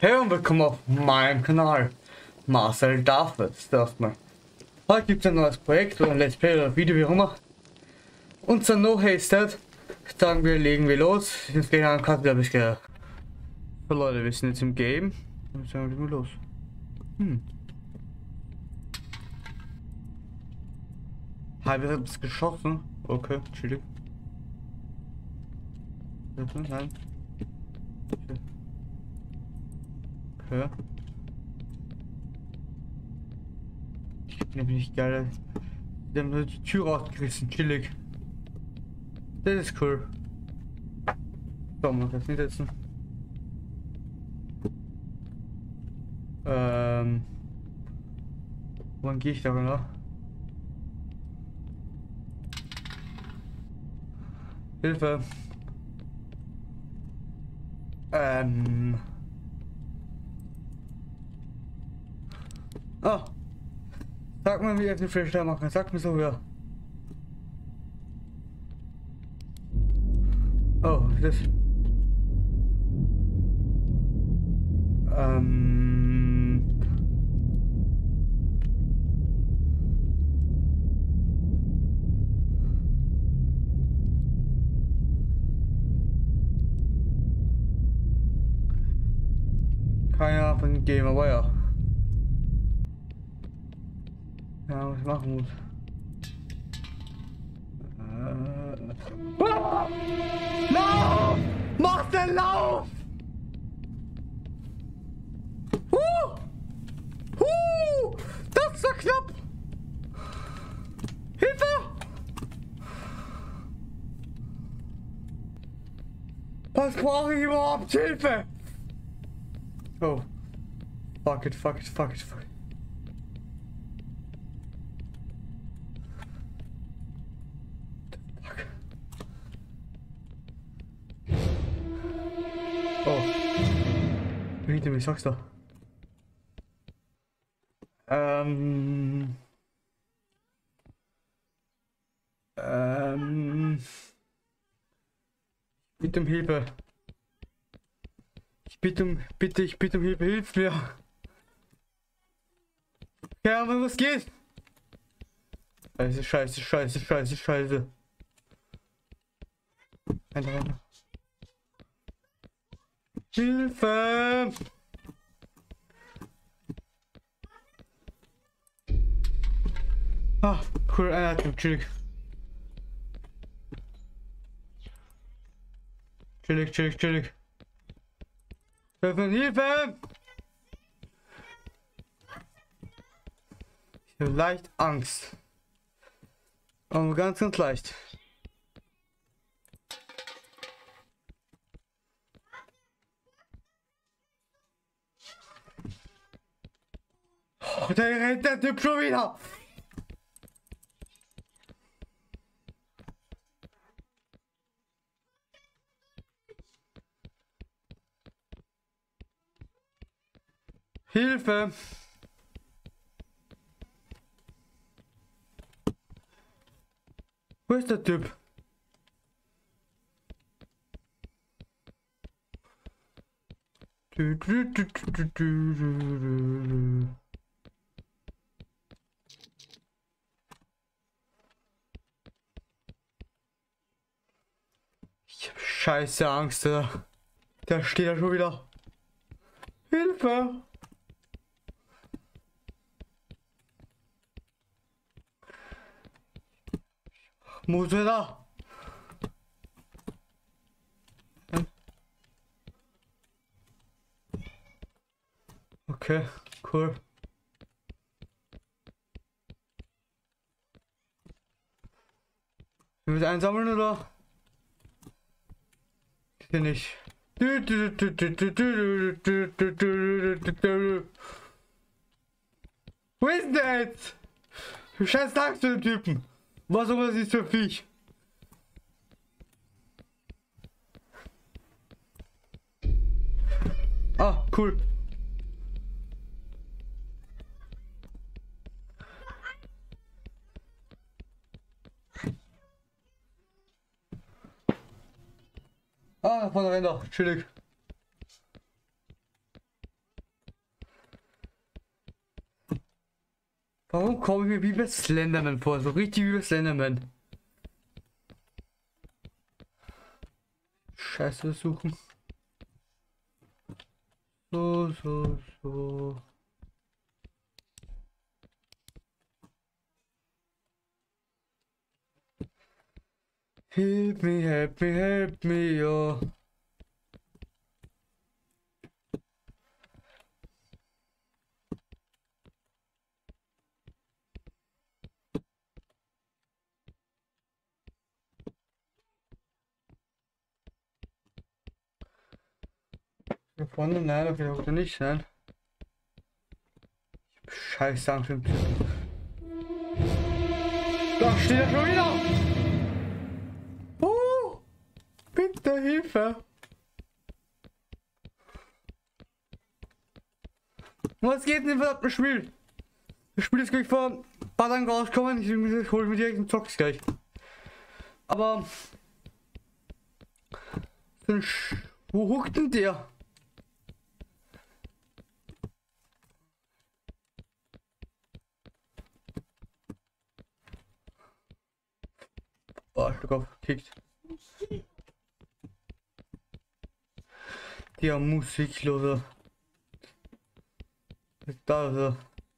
Hey und willkommen auf meinem Kanal. Marcel darf es erstmal. Heute gibt es ein neues Projekt oder ein Let's Play oder ein Video, wie auch immer. Und zwar No Haste. Sagen wir, legen wir los. Jetzt gehen wir an Cut, glaube ich, so Leute, wir sind jetzt im Game. Dann sagen wir los. Wir haben es geschossen. Okay, chillig. Nein. Okay. Ich bin nämlich geil. Die haben nur die Tür rausgerissen, chillig. Das ist cool. So, man kann es nicht setzen. Wann gehe ich da genau? Hilfe. Ah. Sag mal, wie ich den Flash machen. Sag mir so, ja. Oh, das. Keine Ahnung von dem Game, aber ja. Ja, was ich machen muss. Lauf! Mach den Lauf! Das war knapp! Hilfe! Was brauche ich überhaupt? Hilfe! Oh. Fuck it, fuck it, fuck it, fuck it. Fuck. Oh. Hinter mir, sag's doch. Bitte um Hilfe. Ich bitte um Hilfe, hilf mir. Ja, aber was geht? Scheiße. Alter. Hilfe! Ah, cool, Einatmung, chillig. Chillig. Hilfe! Ich habe leicht Angst. Aber ganz leicht. Oh, da rennt der Typ schon wieder. Hilfe! Wo ist der Typ? Ich hab scheiße Angst, Alter. Der steht da schon wieder. Hilfe! Muss er da? Okay, cool. Wir müssen einsammeln oder? Hier nicht. Wo ist denn der jetzt? Du scheiß Angst zu dem Typen. Was auch immer ist für Viech? Ah, cool. Ah, von der Ränder, chillig. komme ich mir wie bei Slenderman vor, so richtig wie bei Slenderman. Scheiße suchen. So. Help me, ja. Hier vorne, nein, okay, das wird nicht sein. Scheiße, Angst im Typen. Da steht er schon wieder! Bitte Hilfe! Was geht denn für das Spiel? Das Spiel ist gleich vor ein paar Tagen rausgekommen, ich hole mir direkt einen Zock's gleich. Aber... Wo huckt denn der? Oh, ich auf gekickt. Der Musiklose. Ist da so.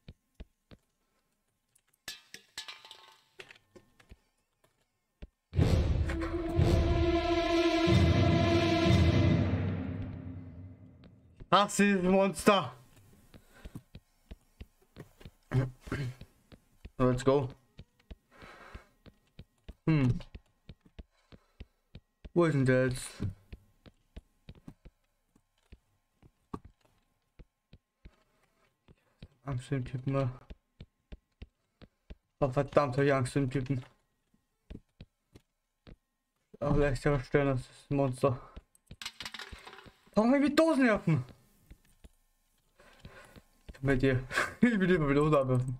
Das ist Monster. So, let's go. Wo ist denn der jetzt? Angst vor dem Typen mal. Oh, verdammt, habe ich Angst vor dem Typen. Aber leicht herstellen, das ist ein Monster. Warum habe ich mit Dosen werfen? Bei dir. Ich will immer mit Dosen abwerfen.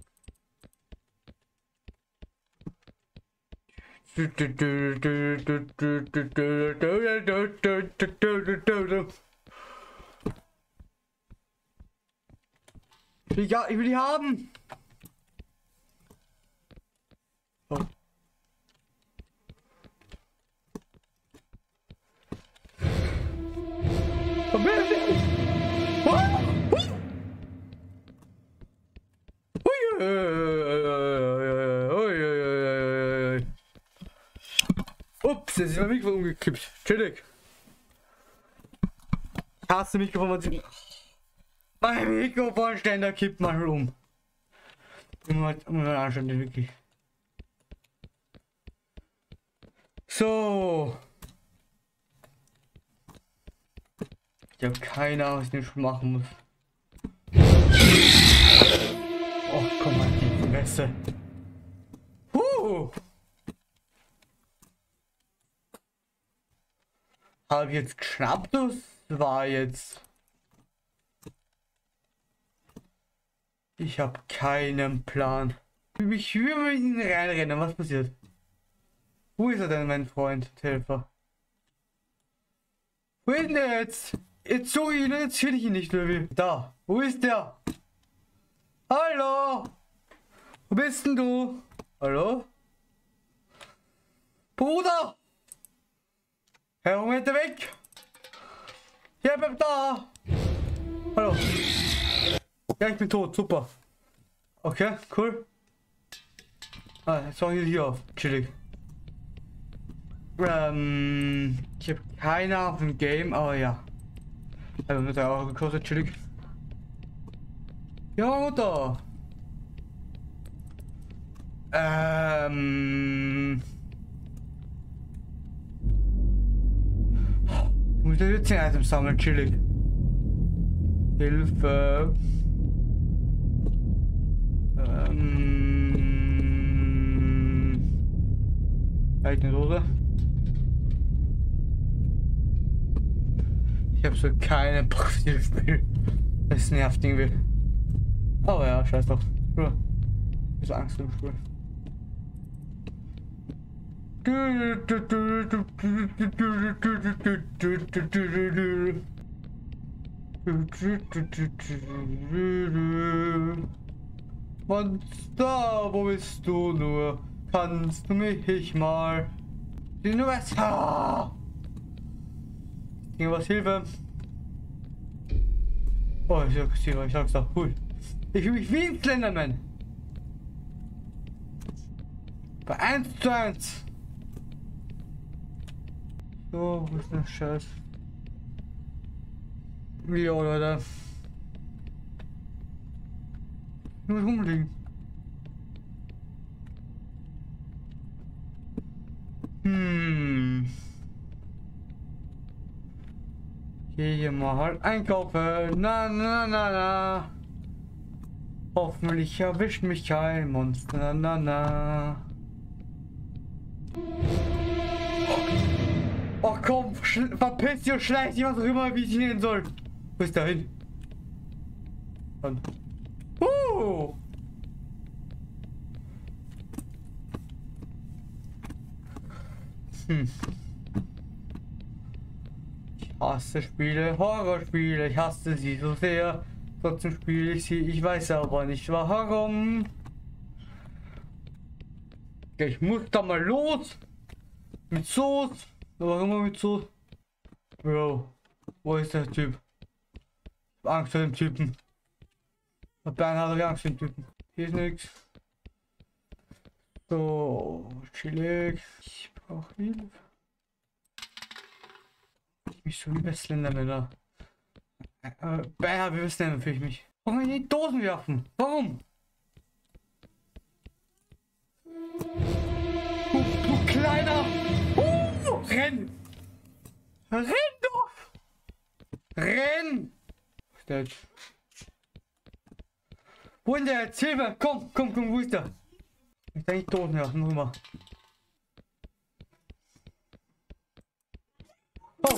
Ja, ich will die haben. Oh. Ups, jetzt ist mein Mikrofon umgekippt. Chillig. Ich hasse Mikrofon. Mein Mikrofonständer kippt mal um. Muss man anschauen, wirklich. So. Ich habe keine Ahnung, was ich nicht machen muss. Oh, komm mal, die Fresse. Habe ich jetzt geschnappt? Das war jetzt. Ich habe keinen Plan. Ich will mal in ihn reinrennen. Was passiert? Wo ist er denn, mein Freund, Helfer? Wo ist denn der jetzt? Jetzt suche ich ihn, jetzt finde ich ihn nicht mehr. Da. Wo ist der? Hallo? Wo bist denn du? Hallo? Bruder! Herr, Moment, weg! Ja, bleib da! Hallo! Ja, ich bin tot, super. Okay, cool. Ah, jetzt war ich hier auf, chillig. Ich habe keine Ahnung vom Game, aber ja. Also mit 3 Euro gekostet, chillig. Ja, Mutter! Ich muss jetzt 10 Items sammeln, chillig. Hilfe. Eigene Dose. Ich habe so keine Bock auf dieses Spiel. Das nervt irgendwie. Aber ja, scheiß drauf. Ich hab Angst im Spiel. Monster, wo bist du nur? Kannst du mich mal? Die nur was. Irgendwas Hilfe. Oh, ich sag's doch, cool. Ich fühle mich wie ein Slenderman. Bei 1:1. So, wo ist der Scheiß? Ja, Leute. Nur rumliegen. Geh hier mal einkaufen. Na. Hoffentlich erwischt mich kein Monster. Na. Oh komm, verpiss dich und schleich dich, was auch immer, wie ich ihn nennen soll. Wo ist der hin? Und. Ich hasse Spiele, Horrorspiele, ich hasse sie so sehr. Trotzdem spiele ich sie, ich weiß aber nicht warum. Ich muss da mal los. Mit Soße. Warum immer mit Soße? Bro, wo ist der Typ? Ich hab Angst vor dem Typen. Der Bernhard hat Angst vor dem Typen. Hier ist nichts. So, chillig. Ich brauche Hilfe. Ich mich so wie bei Slenderman. Bernhard, wie Slenderman fühle ich mich. Warum in die Dosen werfen? Warum? Du kleiner! Renn! Renn doch! Renn! Deustch. Wo ist der jetzt? Hilfe! Komm, wo ist der? Ich denke tot, ja, nur mal. Oh!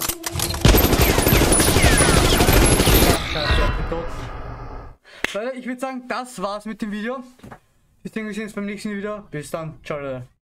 Leute, ich würde sagen, das war's mit dem Video. Ich denke, wir sehen uns beim nächsten Video. Bis dann. Ciao, Leute.